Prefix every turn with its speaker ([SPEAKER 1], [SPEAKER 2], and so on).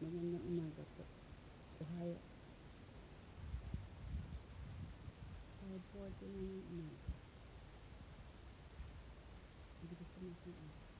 [SPEAKER 1] Magandang umaga po. Ohio. 5:40 na ng umaga. Hindi ko pa